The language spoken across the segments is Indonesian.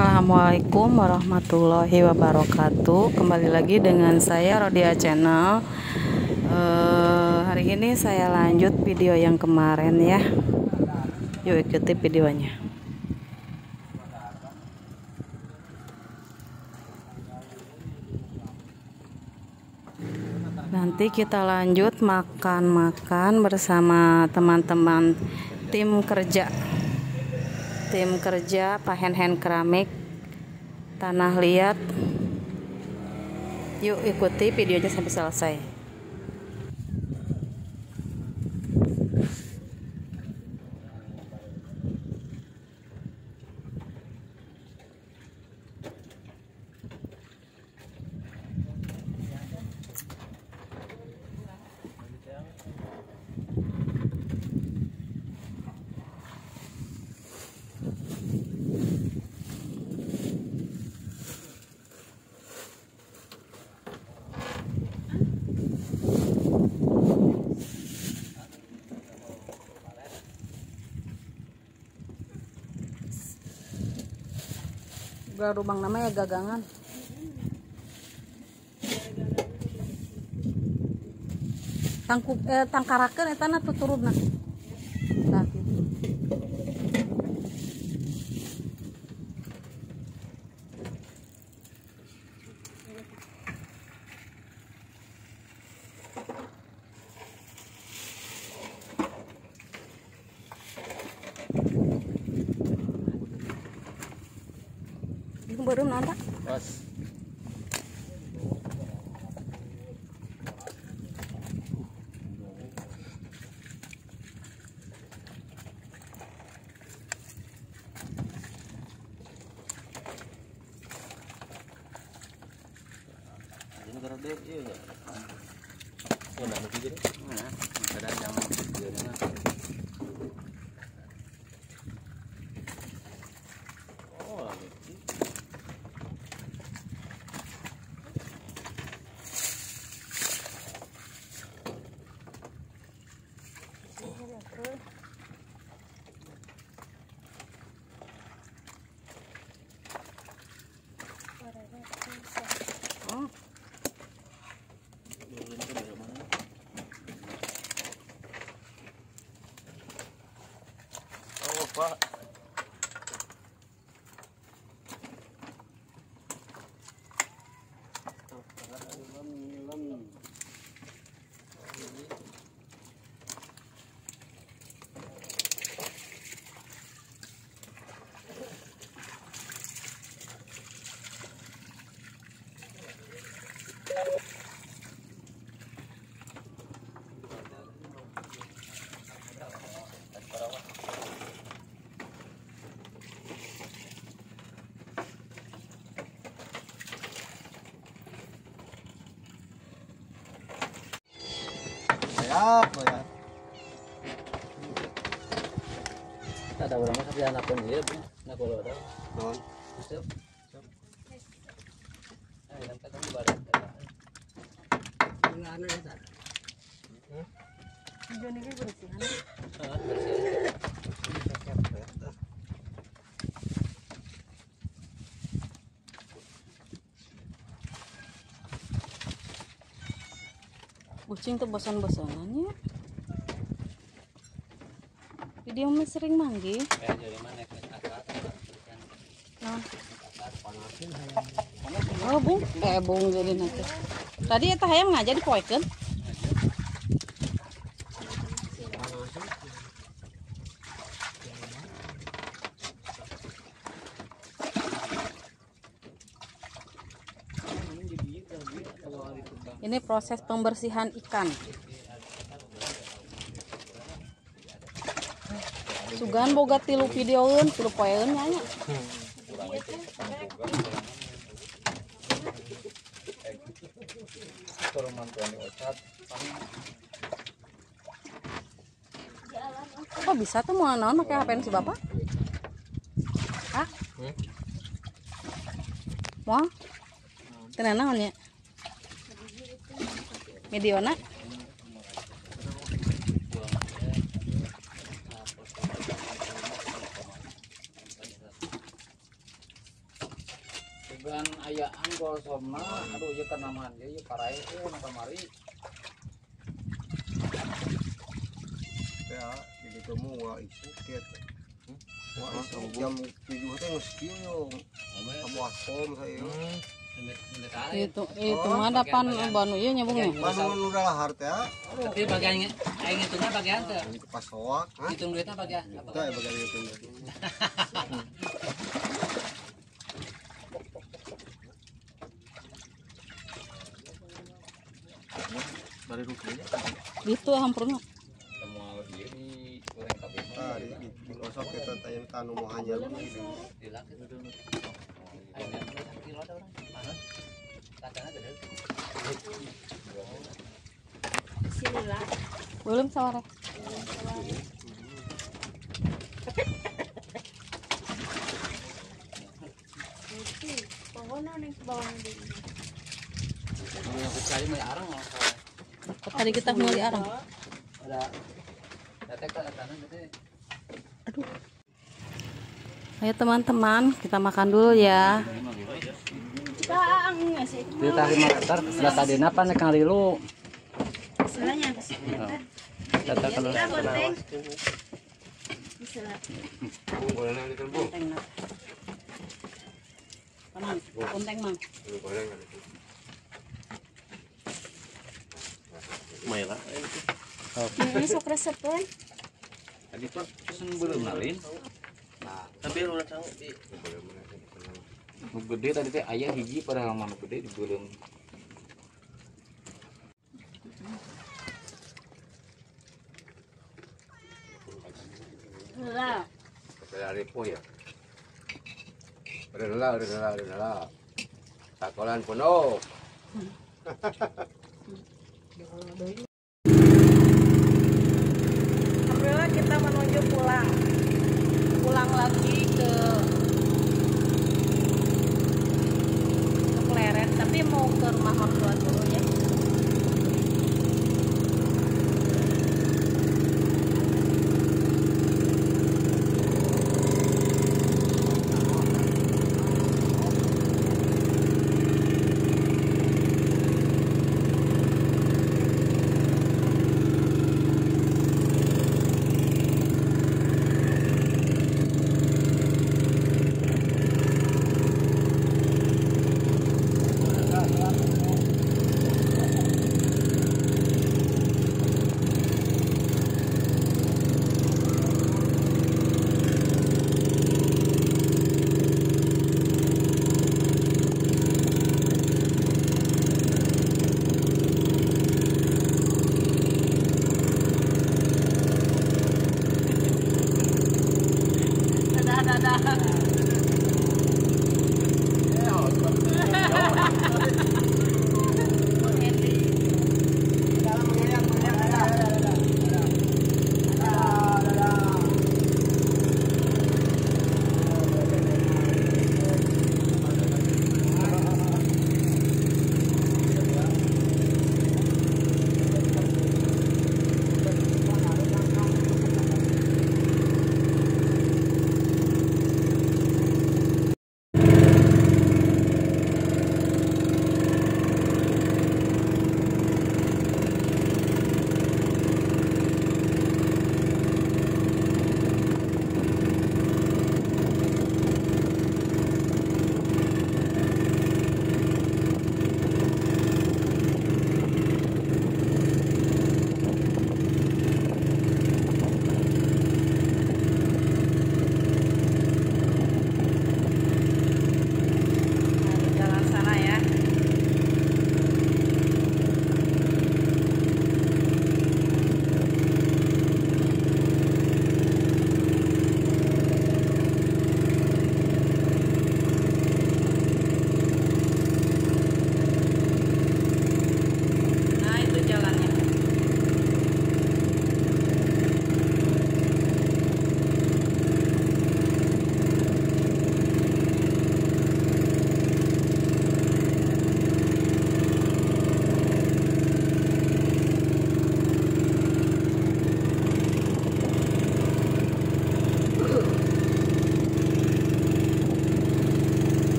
Assalamualaikum warahmatullahi wabarakatuh. Kembali lagi dengan saya Rodia Channel. Hari ini saya lanjut video yang kemarin ya. Yuk ikuti videonya. Nanti kita lanjut makan-makan bersama teman-teman tim kerja Pak Hen Keramik Tanah Liat. Yuk ikuti videonya sampai selesai. Lubang namanya gagangan. Tangkarakeun eta na tuturudna. Tah kitu. Baru nonton pas ini negara deh iya ya nah nanti jadi mana ada yang videonya Pak. Ya. Ada orang masih anak pun dia, nak kalau ada. Non. Siap. Siap. Nanti kan bareng. Enggak ada ya. Tujuan ini bersihan. Bersihan. Kucing tuh bosan-bosanannya. Video mah sering manggil. Oh bung, bung jadi nanti. Tadi eta hayam ngajak dipoekeun. Ini proses pembersihan ikan. Sugan boga tilu videoeun, tilu poeeun nya. Kok bisa tuh mau naon pakai HP si Bapak? Hah? Mau? Tenan naon nya? Mediona Gan aya anggol somna, aduh ieu kenamaan ieu parae nu kamari. Ya, jadi kamu wah itu ket. Wah itu jam 7 teh geus kieu. Kamu akom saya. Itu mah depan banu ieu nyambungnya. Banu udah lahar teh. Tapi bagian aing hitungna bagian teh. Itu pas soak, Hitung duitna bagian apa? Teh bagian itu. Bari rupiahnya. Gitu hampurna. Semua ieu di goreng kabeh. Ah, di gosok kita tanya kanu mau hanya ini. Dilaki dulu. Aing kilo ada orang. Mana? Katana gede. Sinilah. Belum sore. Pokoknya nih ke bawah nih. Yang kecari mah arang mah. Tadi kita mau di arang. Ada. Tete ka katana gede. Ayo teman-teman, kita makan dulu ya. Kita ngasih. Kita 5 meter, sudah tadi napa nek ngalilu. Istilahnya ke sini. Tete kalau Kita bonteng. Istilah. Tenang, konteng mang. Maila. Ini sok resep kan? tadi Pak pesen belum nalin. Tapi lu tahu di Nu gede tadi teh aya hiji padahal mah nu gede dibeuleum. Lah. dari po ya. Udah. Sakolan penuh. Alhamdulillah kita menuju pulang lagi ke Pleret, tapi mau ke rumah mertua dulu ya.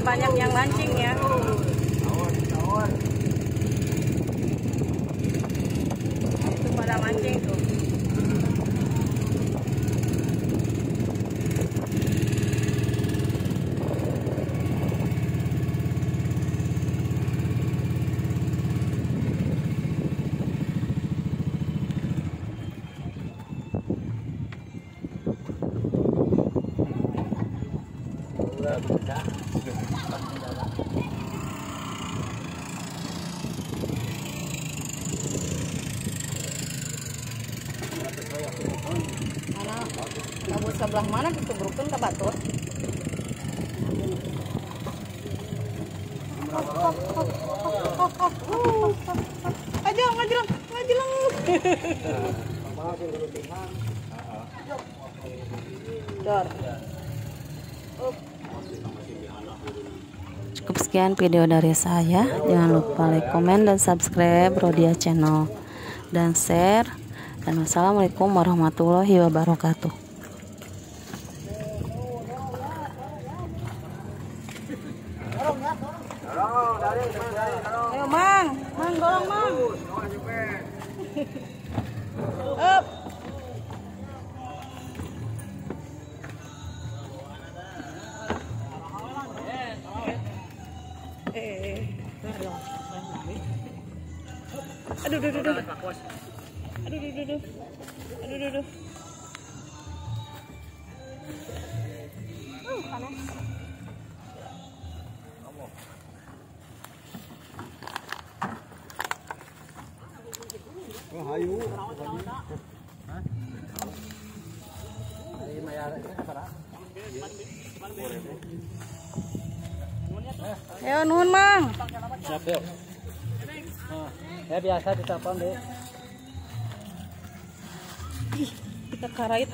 banyak yang mancing ya. Itu pada mancing tuh. Mana kabut sebelah mana ditubrukkan ke batur? Ngajelang. Dor. Cukup sekian video dari saya. Jangan lupa like, komen, dan subscribe Rodia Channel dan share. Dan wassalamualaikum warahmatullahi wabarakatuh. Ayo Mang dorong Mang. Up. Aduh. Panas. Oh, hayu. Ayo nuhun Mang. Siap yuk. Ya biasa ditelepon deh. Kita karait.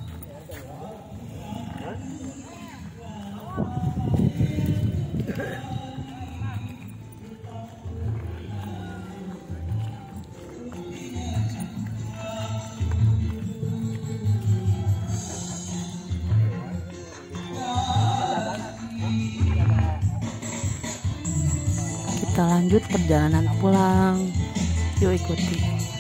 Kita lanjut perjalanan pulang. Yuk ikuti.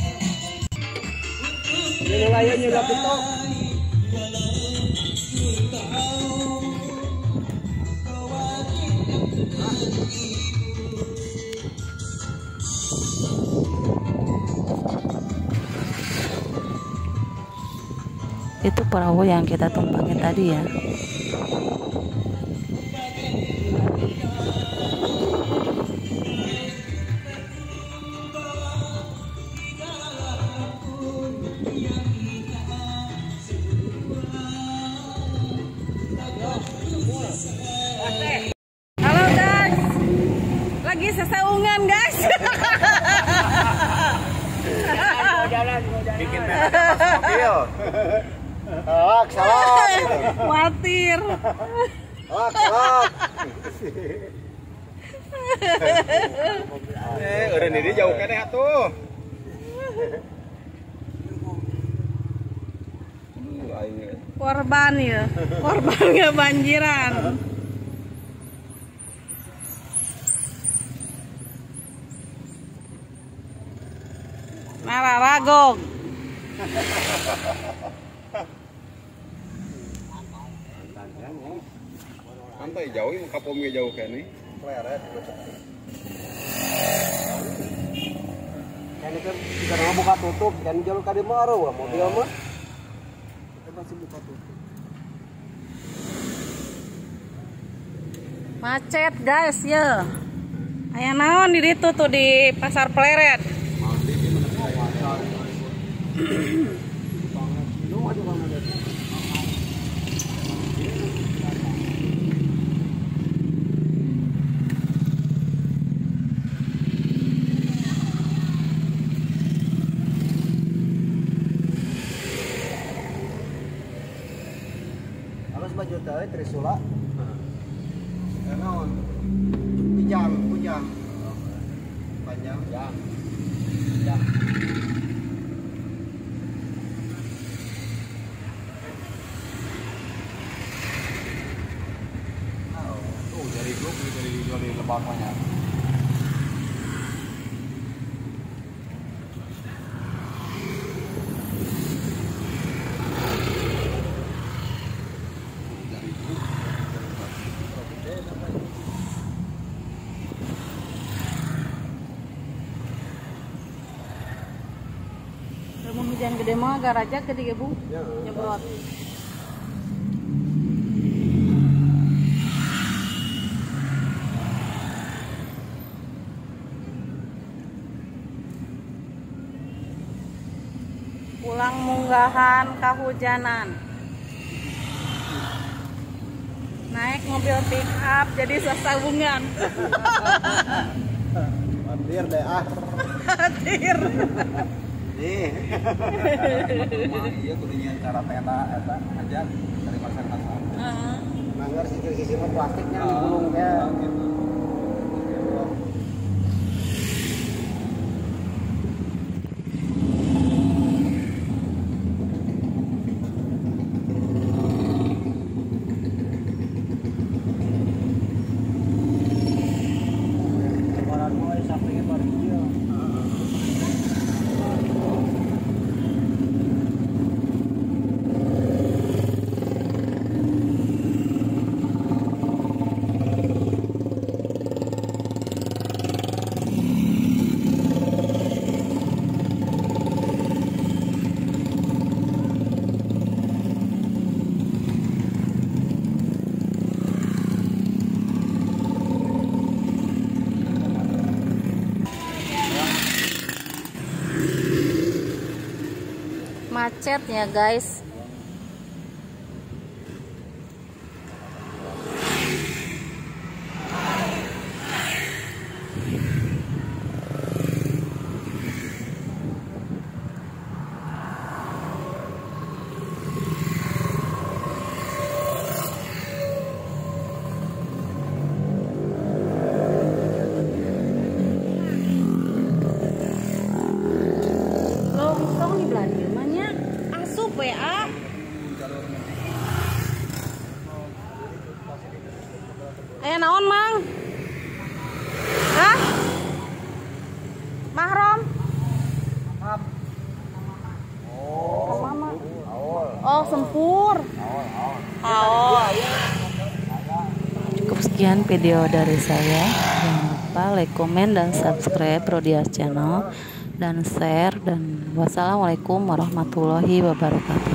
Itu perahu yang kita tumpangi tadi ya. Halo guys, lagi sesaungan guys. Bikin mobil. Alak, salah. Khawatir. Alak. Udah ini jauh kan ya tuh. Korban ya, korban kebanjiran. Marah ragong. Santai jauh, kapomnya jauh kan nih. Leret. Kan itu kita buka tutup, kan jalur kade maro mobil mah. Kita masih buka tutup. Macet guys ya. Aya naon di ditu tuh di Pasar Pleret. Halus baju teh Trisula. Naon? Pujang. Panjang. Ya. Dari grup bapaknya. Mau hujan gede mah agak rajak gede ya Bu. Ya. Nyebrot. Pulang munggahan kahujanan. Naik mobil pick up jadi sesabungan. Hadir deh ah. Hadir. Nih. Iya kudunya cara tenda eta aja dari masyarakat. Nanggar sisi-sisi plastiknya digulung teh gitu. Macet ya guys. Lontong di Belanda namanya asup ya. Ayo naon mang? Hah? Mahrom? Oh, mama. Oh, sempur. Cukup sekian video dari saya. Jangan lupa like, komen, dan subscribe Rodias Channel, dan share. Dan wassalamualaikum warahmatullahi wabarakatuh.